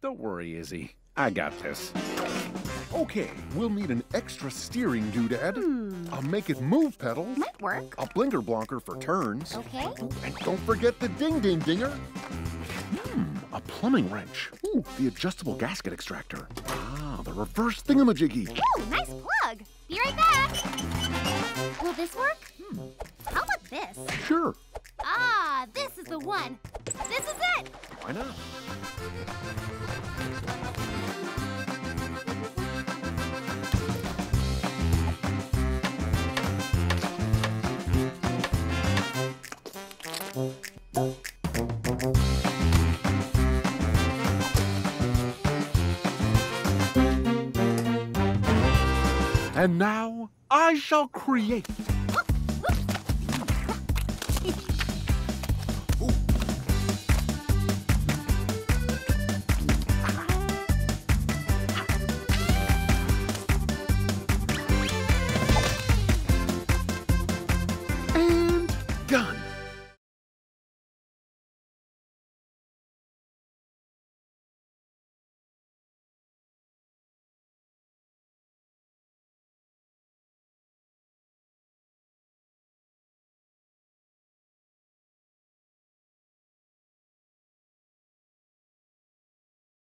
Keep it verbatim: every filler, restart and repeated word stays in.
Don't worry, Izzy. I got this. Okay, we'll need an extra steering doodad, Hmm. a make it move pedal, Might work. a blinker blonker for turns, Okay. and don't forget the ding ding dinger. Hmm, a plumbing wrench. Ooh, the adjustable gasket extractor. Ah, the reverse thingamajiggy. Ooh, nice plug. Be right back. Will this work? Hmm, How about this? sure. Ah, this is the one. This is it. Why not? And now I shall create